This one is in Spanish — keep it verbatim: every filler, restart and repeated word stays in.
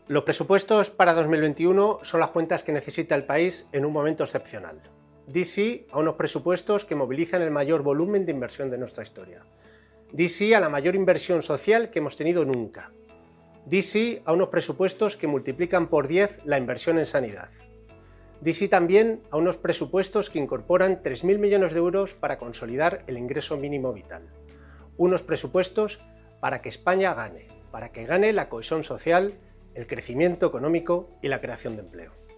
Los presupuestos para dos mil veintiuno son las cuentas que necesita el país en un momento excepcional. Di sí a unos presupuestos que movilizan el mayor volumen de inversión de nuestra historia. Di sí a la mayor inversión social que hemos tenido nunca. Di sí a unos presupuestos que multiplican por diez la inversión en sanidad. Di sí también a unos presupuestos que incorporan tres mil millones de euros para consolidar el ingreso mínimo vital. Unos presupuestos para que España gane, para que gane la cohesión social, el crecimiento económico y la creación de empleo.